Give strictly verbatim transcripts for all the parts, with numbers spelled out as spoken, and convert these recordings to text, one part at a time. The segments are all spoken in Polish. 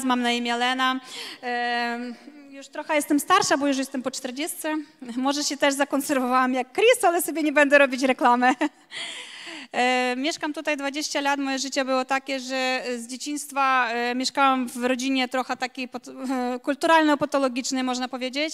mam na imię Lena. Już trochę jestem starsza, bo już jestem po czterdziestce. Może się też zakonserwowałam jak Chris, ale sobie nie będę robić reklamy. Mieszkam tutaj dwadzieścia lat. Moje życie było takie, że z dzieciństwa mieszkałam w rodzinie trochę takiej kulturalno-patologicznej, można powiedzieć.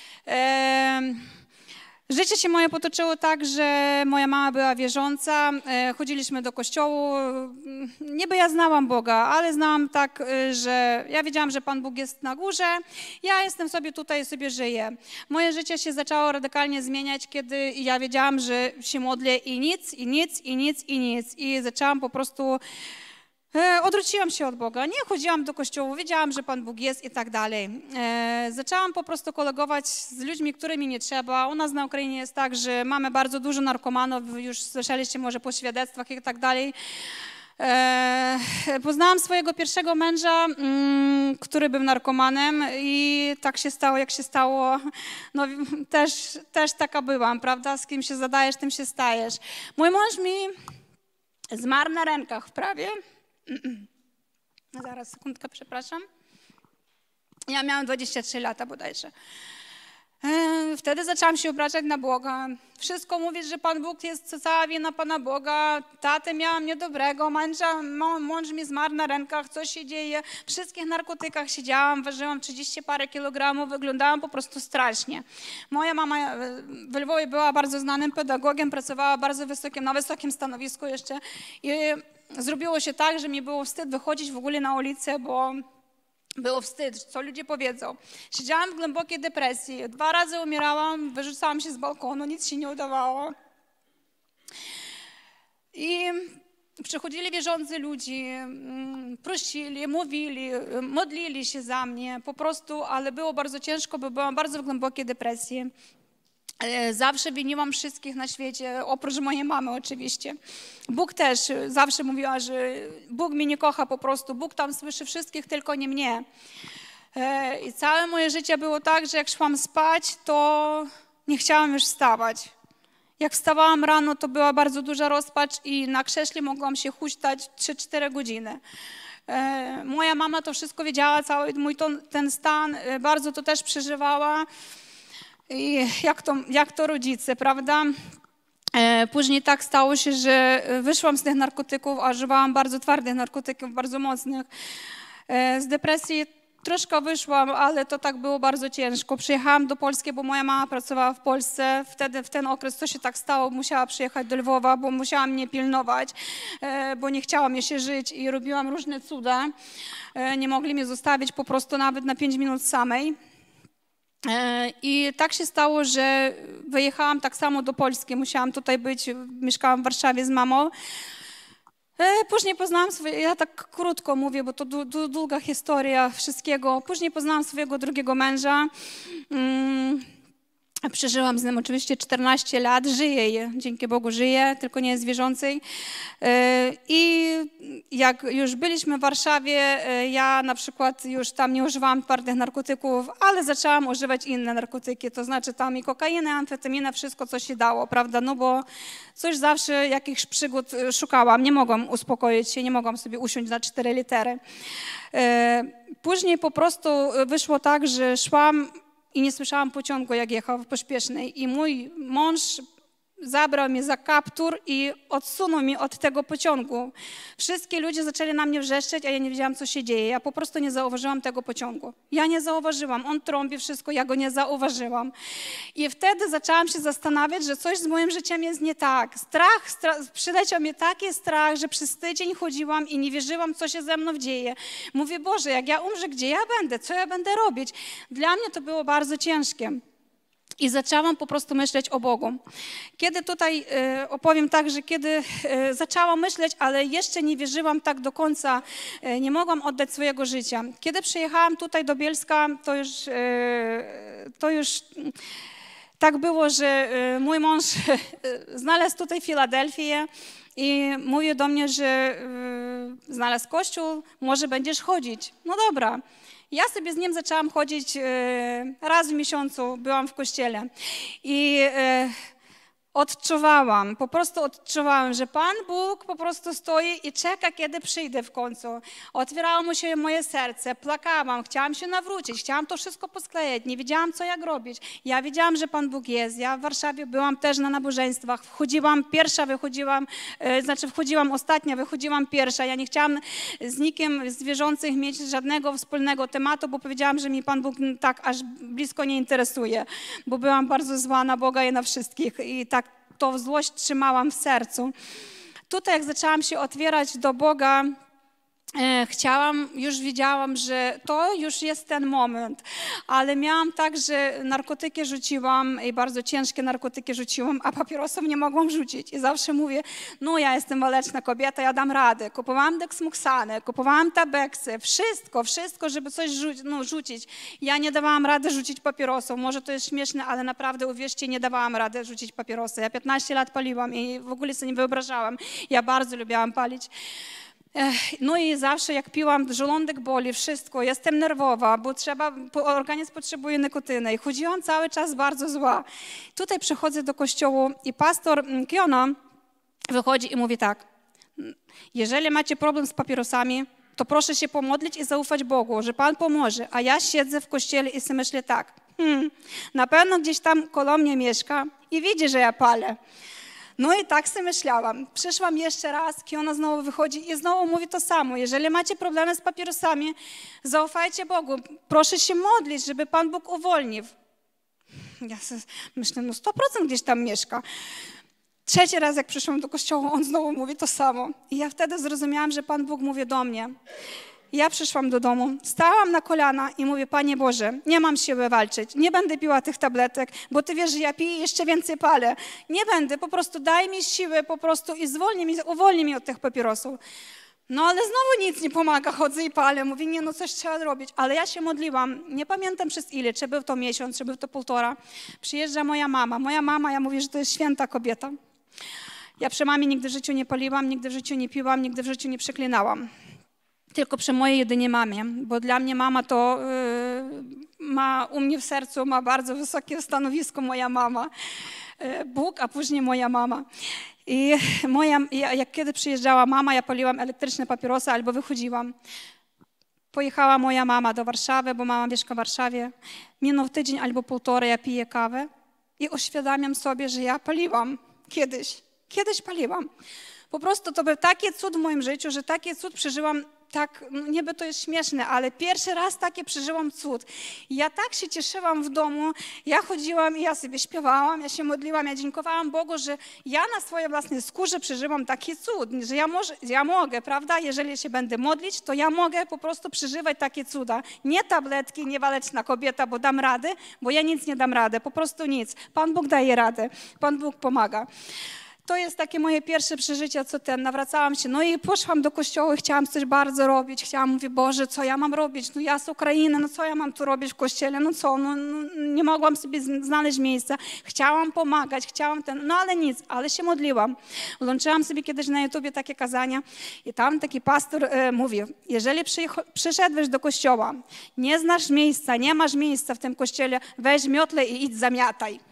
Życie się moje potoczyło tak, że moja mama była wierząca, chodziliśmy do kościołu. Niby ja znałam Boga, ale znałam tak, że ja wiedziałam, że Pan Bóg jest na górze, ja jestem sobie tutaj, sobie żyję. Moje życie się zaczęło radykalnie zmieniać, kiedy ja wiedziałam, że się modlę i nic, i nic, i nic, i nic. I zaczęłam po prostu... Odwróciłam się od Boga, nie chodziłam do kościołu, wiedziałam, że Pan Bóg jest i tak dalej. Zaczęłam po prostu kolegować z ludźmi, którymi nie trzeba. U nas na Ukrainie jest tak, że mamy bardzo dużo narkomanów, już słyszeliście może po świadectwach i tak dalej. Poznałam swojego pierwszego męża, który był narkomanem i tak się stało, jak się stało. No, też, też taka byłam, prawda? Z kim się zadajesz, tym się stajesz. Mój mąż mi zmarł na rękach prawie. Zaraz, sekundkę, przepraszam. Ja miałam dwadzieścia trzy lata bodajże. Wtedy zaczęłam się obrażać na Boga. Wszystko mówić, że Pan Bóg jest cała wina Pana Boga. Tatę miałam niedobrego, męża, mąż mi zmarł na rękach, co się dzieje. W wszystkich narkotykach siedziałam, ważyłam trzydzieści parę kilogramów, wyglądałam po prostu strasznie. Moja mama w Lwowie była bardzo znanym pedagogiem, pracowała bardzo wysokim, na wysokim stanowisku jeszcze. I zrobiło się tak, że mi było wstyd wychodzić w ogóle na ulicę, bo było wstyd, co ludzie powiedzą. Siedziałam w głębokiej depresji, dwa razy umierałam, wyrzucałam się z balkonu, nic się nie udawało. I przychodzili wierzący ludzie, prosili, mówili, modlili się za mnie po prostu, ale było bardzo ciężko, bo byłam bardzo w głębokiej depresji. Zawsze winiłam wszystkich na świecie, oprócz mojej mamy oczywiście. Bóg też zawsze mówiła, że Bóg mnie nie kocha po prostu, Bóg tam słyszy wszystkich, tylko nie mnie. I całe moje życie było tak, że jak szłam spać, to nie chciałam już wstawać. Jak wstawałam rano, to była bardzo duża rozpacz i na krześle mogłam się huśtać trzy cztery godziny. Moja mama to wszystko wiedziała, cały mój ten stan, bardzo to też przeżywała. I jak to, jak to rodzice, prawda? Później tak stało się, że wyszłam z tych narkotyków, a używałam bardzo twardych narkotyków, bardzo mocnych. Z depresji troszkę wyszłam, ale to tak było bardzo ciężko. Przyjechałam do Polski, bo moja mama pracowała w Polsce. Wtedy w ten okres, co się tak stało, musiała przyjechać do Lwowa, bo musiała mnie pilnować, bo nie chciała mnie się żyć i robiłam różne cuda. Nie mogli mnie zostawić po prostu nawet na pięć minut samej. I tak się stało, że wyjechałam tak samo do Polski, musiałam tutaj być, mieszkałam w Warszawie z mamą. Później poznałam swoje, ja tak krótko mówię, bo to długa historia wszystkiego. Później poznałam swojego drugiego męża. Przeżyłam z nim oczywiście czternaście lat, żyję, dzięki Bogu żyję, tylko nie jest wierzącej. I jak już byliśmy w Warszawie, ja na przykład już tam nie używałam twardych narkotyków, ale zaczęłam używać inne narkotyki, to znaczy tam i kokainę, amfetaminę, wszystko co się dało, prawda, no bo coś zawsze, jakichś przygód szukałam, nie mogłam uspokoić się, nie mogłam sobie usiąść na cztery litery. Później po prostu wyszło tak, że szłam i nie słyszałam pociągu, jak jechał w pośpiesznej. I mój mąż zabrał mnie za kaptur i odsunął mnie od tego pociągu. Wszystkie ludzie zaczęli na mnie wrzeszczeć, a ja nie wiedziałam, co się dzieje. Ja po prostu nie zauważyłam tego pociągu. Ja nie zauważyłam. On trąbi wszystko, ja go nie zauważyłam. I wtedy zaczęłam się zastanawiać, że coś z moim życiem jest nie tak. Strach, strach przyleciał mnie taki strach, że przez tydzień chodziłam i nie wierzyłam, co się ze mną dzieje. Mówię, Boże, jak ja umrę, gdzie ja będę? Co ja będę robić? Dla mnie to było bardzo ciężkie. I zaczęłam po prostu myśleć o Bogu. Kiedy tutaj e, opowiem tak, że kiedy e, zaczęłam myśleć, ale jeszcze nie wierzyłam tak do końca, e, nie mogłam oddać swojego życia. Kiedy przyjechałam tutaj do Bielska, to już, e, to już tak było, że e, mój mąż e, znalazł tutaj Filadelfię i mówił do mnie, że e, znalazł kościół, może będziesz chodzić. No dobra. Ja sobie z nim zaczęłam chodzić raz w miesiącu, byłam w kościele. I Odczuwałam, po prostu odczuwałam, że Pan Bóg po prostu stoi i czeka, kiedy przyjdę w końcu. Otwierało mu się moje serce, plakałam, chciałam się nawrócić, chciałam to wszystko posklejać, nie wiedziałam, co jak robić. Ja wiedziałam, że Pan Bóg jest. Ja w Warszawie byłam też na nabożeństwach, wchodziłam pierwsza, wychodziłam, yy, znaczy wchodziłam ostatnia, wychodziłam pierwsza. Ja nie chciałam z nikim z wierzących mieć żadnego wspólnego tematu, bo powiedziałam, że mi Pan Bóg tak aż blisko nie interesuje, bo byłam bardzo zła na Boga i na wszystkich i tak tą złość trzymałam w sercu. Tutaj jak zaczęłam się otwierać do Boga, e, chciałam, już wiedziałam, że to już jest ten moment, ale miałam tak, że narkotyki rzuciłam i bardzo ciężkie narkotyki rzuciłam, a papierosów nie mogłam rzucić. I zawsze mówię, no ja jestem waleczna kobieta, ja dam radę. Kupowałam deksmuksanę, kupowałam tabeksy, wszystko, wszystko, żeby coś rzu no, rzucić. Ja nie dawałam rady rzucić papierosów. Może to jest śmieszne, ale naprawdę uwierzcie, nie dawałam rady rzucić papierosy. Ja piętnaście lat paliłam i w ogóle sobie nie wyobrażałam. Ja bardzo lubiłam palić. No i zawsze jak piłam, żołądek boli, wszystko, jestem nerwowa, bo trzeba, organizm potrzebuje nikotyny i chodziłam cały czas bardzo zła. Tutaj przychodzę do kościoła i pastor Kiona wychodzi i mówi tak, jeżeli macie problem z papierosami, to proszę się pomodlić i zaufać Bogu, że Pan pomoże. A ja siedzę w kościele i sobie myślę tak, hmm, na pewno gdzieś tam koło mnie mieszka i widzi, że ja palę. No i tak sobie myślałam. Przyszłam jeszcze raz, Kiona znowu wychodzi i znowu mówi to samo. Jeżeli macie problemy z papierosami, zaufajcie Bogu. Proszę się modlić, żeby Pan Bóg uwolnił. Ja sobie myślę, no sto procent gdzieś tam mieszka. Trzeci raz, jak przyszłam do kościoła, on znowu mówi to samo. I ja wtedy zrozumiałam, że Pan Bóg mówi do mnie. Ja przyszłam do domu, stałam na kolana i mówię, Panie Boże, nie mam siły walczyć, nie będę piła tych tabletek, bo Ty wiesz, że ja piję i jeszcze więcej palę. Nie będę, po prostu daj mi siłę po prostu i zwolnij mi, uwolnij mnie od tych papierosów. No ale znowu nic nie pomaga, chodzę i palę. Mówię, nie, no coś trzeba robić. Ale ja się modliłam, nie pamiętam przez ile, czy był to miesiąc, czy był to półtora. Przyjeżdża moja mama. Moja mama, ja mówię, że to jest święta kobieta. Ja przy mamie nigdy w życiu nie paliłam, nigdy w życiu nie piłam, nigdy w życiu nie przeklinałam. Tylko przy mojej jedynie mamie, bo dla mnie mama to yy, ma u mnie w sercu, ma bardzo wysokie stanowisko moja mama. Yy, Bóg, a później moja mama. I moja, jak kiedy przyjeżdżała mama, ja paliłam elektryczne papierosy albo wychodziłam. Pojechała moja mama do Warszawy, bo mama mieszka w Warszawie. Minął tydzień albo półtorej, ja piję kawę i uświadamiam sobie, że ja paliłam kiedyś. Kiedyś paliłam. Po prostu to był taki cud w moim życiu, że taki cud przeżyłam, tak, no niby to jest śmieszne, ale pierwszy raz takie przeżyłam cud. I ja tak się cieszyłam w domu, ja chodziłam i ja sobie śpiewałam, ja się modliłam, ja dziękowałam Bogu, że ja na swojej własnej skórze przeżyłam taki cud, że ja, może, ja mogę, prawda, jeżeli się będę modlić, to ja mogę po prostu przeżywać takie cuda. Nie tabletki, nie waleczna kobieta, bo dam radę, bo ja nic nie dam radę, po prostu nic. Pan Bóg daje radę, Pan Bóg pomaga. To jest takie moje pierwsze przeżycie, co ten, nawracałam się, no i poszłam do kościoła i chciałam coś bardzo robić, chciałam, mówię, Boże, co ja mam robić, no ja z Ukrainy, no co ja mam tu robić w kościele, no co, no, no nie mogłam sobie znaleźć miejsca, chciałam pomagać, chciałam ten, no ale nic, ale się modliłam. Włączyłam sobie kiedyś na YouTubie takie kazania i tam taki pastor e, mówił, jeżeli przyszedłeś do kościoła, nie znasz miejsca, nie masz miejsca w tym kościele, weź miotlę i idź zamiataj.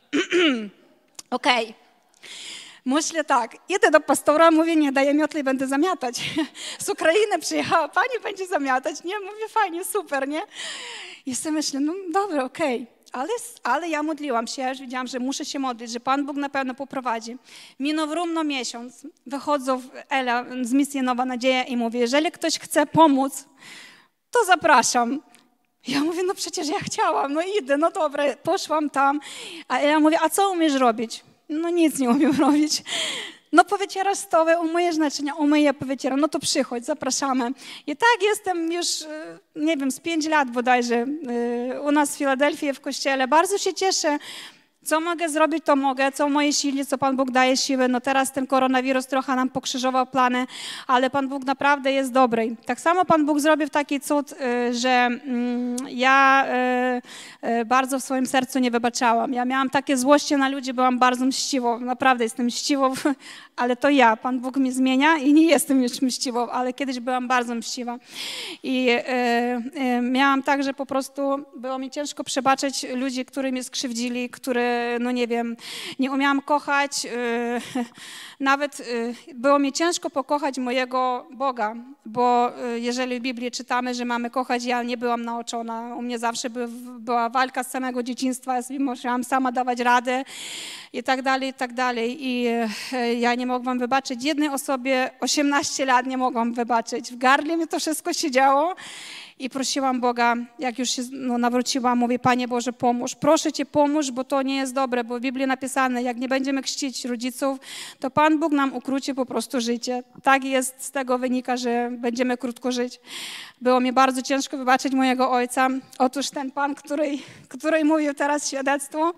Okej. Okay. Myślę tak, idę do pastora, mówię, nie, daję miotły i będę zamiatać. Z Ukrainy przyjechała, pani będzie zamiatać. Nie, mówię, fajnie, super, nie? I sobie myślę, no dobra, okej. Okay. Ale, ale ja modliłam się, ja już wiedziałam, że muszę się modlić, że Pan Bóg na pewno poprowadzi. Minął równo miesiąc, wychodzę Ela z misji Nowa Nadzieja i mówię, jeżeli ktoś chce pomóc, to zapraszam. Ja mówię, no przecież ja chciałam, no idę, no dobra, poszłam tam. A Ela mówi, a co umiesz robić? No nic nie umiem robić. No powycierasz stoły, umyjesz naczynia, umyję, powycieram. No to przychodź, zapraszamy. I tak jestem już, nie wiem, z pięć lat bodajże u nas w Filadelfii w kościele. Bardzo się cieszę. Co mogę zrobić, to mogę. Co w mojej sile, co Pan Bóg daje siły. No teraz ten koronawirus trochę nam pokrzyżował plany, ale Pan Bóg naprawdę jest dobry. Tak samo Pan Bóg zrobił taki cud, że ja bardzo w swoim sercu nie wybaczałam. Ja miałam takie złości na ludzi, byłam bardzo mściwą. Naprawdę jestem mściwą, ale to ja. Pan Bóg mnie zmienia i nie jestem już mściwą, ale kiedyś byłam bardzo mściwa. I e, e, miałam tak, że po prostu było mi ciężko przebaczyć ludzi, którzy mnie skrzywdzili, które, no nie wiem, nie umiałam kochać. E, nawet e, było mi ciężko pokochać mojego Boga, bo e, jeżeli w Biblii czytamy, że mamy kochać, ja nie byłam nauczona. U mnie zawsze by, była walka z samego dzieciństwa, musiałam sama dawać radę i tak dalej, i tak dalej. I e, ja nie mogłam wybaczyć jednej osobie, osiemnaście lat nie mogłam wybaczyć. W gardle mi to wszystko się działo i prosiłam Boga, jak już się no, nawróciłam, mówię, Panie Boże, pomóż, proszę Cię, pomóż, bo to nie jest dobre, bo w Biblii napisane, jak nie będziemy chrzcić rodziców, to Pan Bóg nam ukróci po prostu życie. Tak jest, z tego wynika, że będziemy krótko żyć. Było mi bardzo ciężko wybaczyć mojego ojca. Otóż ten Pan, który, który mówił teraz świadectwo,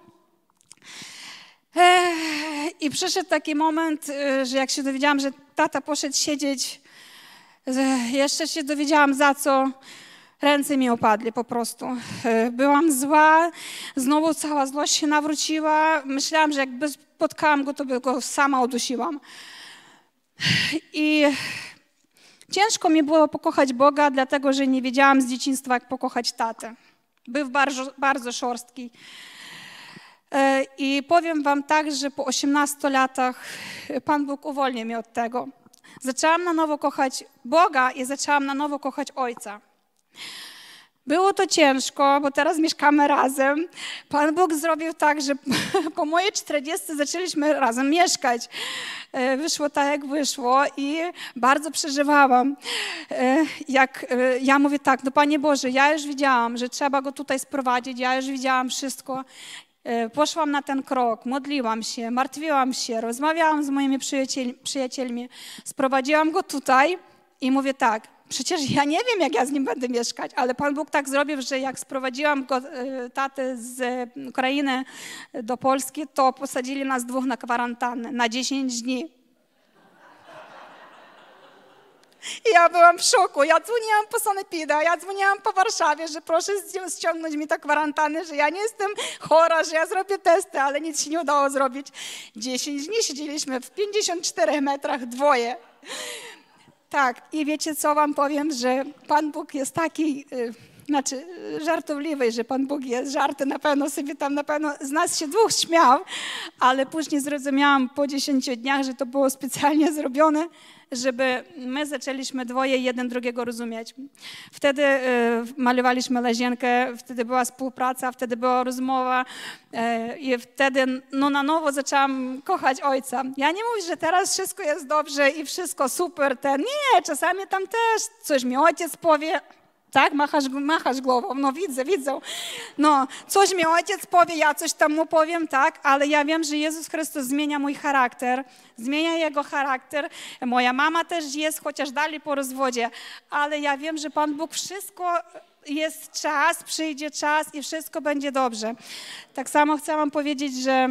i przyszedł taki moment, że jak się dowiedziałam, że tata poszedł siedzieć, jeszcze się dowiedziałam za co, ręce mi opadły po prostu. Byłam zła, znowu cała złość się nawróciła. Myślałam, że jakby spotkałam go, to by go sama udusiłam. I ciężko mi było pokochać Boga, dlatego że nie wiedziałam z dzieciństwa, jak pokochać tatę. Był bardzo, bardzo szorstki. I powiem wam tak, że po osiemnastu latach Pan Bóg uwolnił mnie od tego. Zaczęłam na nowo kochać Boga i zaczęłam na nowo kochać Ojca. Było to ciężko, bo teraz mieszkamy razem. Pan Bóg zrobił tak, że po mojej czterdziestce zaczęliśmy razem mieszkać. Wyszło tak, jak wyszło i bardzo przeżywałam. Jak ja mówię tak, no Panie Boże, ja już widziałam, że trzeba go tutaj sprowadzić, ja już widziałam wszystko. Poszłam na ten krok, modliłam się, martwiłam się, rozmawiałam z moimi przyjaciel, przyjacielmi, sprowadziłam go tutaj i mówię tak, przecież ja nie wiem, jak ja z nim będę mieszkać, ale Pan Bóg tak zrobił, że jak sprowadziłam go, tatę z Ukrainy do Polski, to posadzili nas dwóch na kwarantannę na dziesięć dni. I ja byłam w szoku. Ja dzwoniłam po sanepida, ja dzwoniłam po Warszawie, że proszę ściągnąć mi tę kwarantannę, że ja nie jestem chora, że ja zrobię testy, ale nic się nie udało zrobić. dziesięć dni siedzieliśmy w pięćdziesięciu czterech metrach, dwoje. Tak, i wiecie co wam powiem, że Pan Bóg jest taki, yy, znaczy żartobliwy, że Pan Bóg jest żarty, na pewno sobie tam, na pewno z nas się dwóch śmiał, ale później zrozumiałam po dziesięciu dniach, że to było specjalnie zrobione, żeby my zaczęliśmy dwoje jeden drugiego rozumieć. Wtedy y, malowaliśmy łazienkę, wtedy była współpraca, wtedy była rozmowa y, i wtedy no, na nowo zaczęłam kochać ojca. Ja nie mówię, że teraz wszystko jest dobrze i wszystko super. Ten. Nie, czasami tam też coś mi ojciec powie. Tak, machasz, machasz głową, no widzę, widzę. No, coś mi ojciec powie, ja coś tam mu powiem, tak, ale ja wiem, że Jezus Chrystus zmienia mój charakter, zmienia jego charakter. Moja mama też jest, chociaż dalej po rozwodzie, ale ja wiem, że Pan Bóg wszystko, jest czas, przyjdzie czas i wszystko będzie dobrze. Tak samo chcę wam powiedzieć, że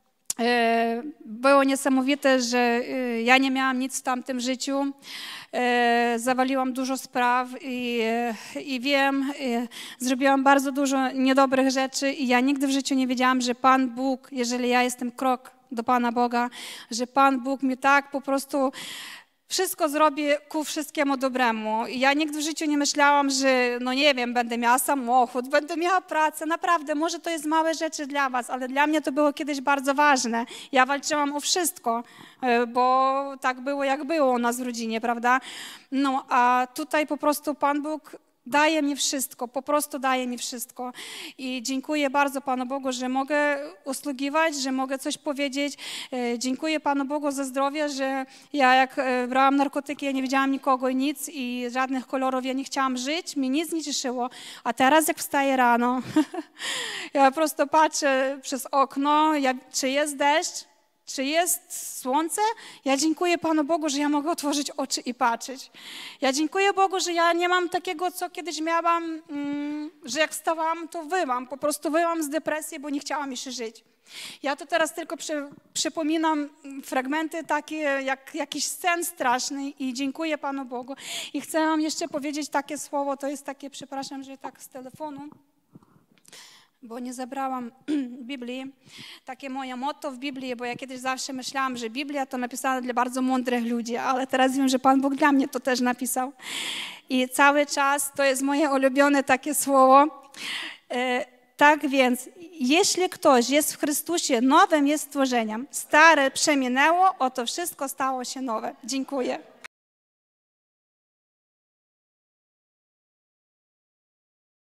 było niesamowite, że ja nie miałam nic w tamtym życiu. Zawaliłam dużo spraw i, i wiem, zrobiłam bardzo dużo niedobrych rzeczy i ja nigdy w życiu nie wiedziałam, że Pan Bóg, jeżeli ja jestem krok do Pana Boga, że Pan Bóg mi tak po prostu wszystko zrobi ku wszystkiemu dobremu. I ja nigdy w życiu nie myślałam, że no nie wiem, będę miała samochód, będę miała pracę. Naprawdę, może to jest małe rzeczy dla was, ale dla mnie to było kiedyś bardzo ważne. Ja walczyłam o wszystko, bo tak było, jak było u nas w rodzinie, prawda? No, a tutaj po prostu Pan Bóg daje mi wszystko, po prostu daje mi wszystko. I dziękuję bardzo Panu Bogu, że mogę usługiwać, że mogę coś powiedzieć. Dziękuję Panu Bogu za zdrowie, że ja jak brałam narkotyki, ja nie widziałam nikogo i nic i żadnych kolorów, ja nie chciałam żyć, mi nic nie cieszyło. A teraz jak wstaję rano, ja po prostu patrzę przez okno, ja, czy jest deszcz, czy jest słońce? Ja dziękuję Panu Bogu, że ja mogę otworzyć oczy i patrzeć. Ja dziękuję Bogu, że ja nie mam takiego, co kiedyś miałam, mm, że jak wstawałam, to wyłam. Po prostu wyłam z depresji, bo nie chciałam jeszcze żyć. Ja to teraz tylko przy, przypominam fragmenty takie, jak jakiś scen straszny i dziękuję Panu Bogu. I chcę wam jeszcze powiedzieć takie słowo, to jest takie, przepraszam, że tak z telefonu, bo nie zabrałam Biblii. Takie moje motto w Biblii, bo ja kiedyś zawsze myślałam, że Biblia to napisana dla bardzo mądrych ludzi, ale teraz wiem, że Pan Bóg dla mnie to też napisał. I cały czas to jest moje ulubione takie słowo. Tak więc, jeśli ktoś jest w Chrystusie, nowym jest stworzeniem. Stare przeminęło, oto wszystko stało się nowe. Dziękuję.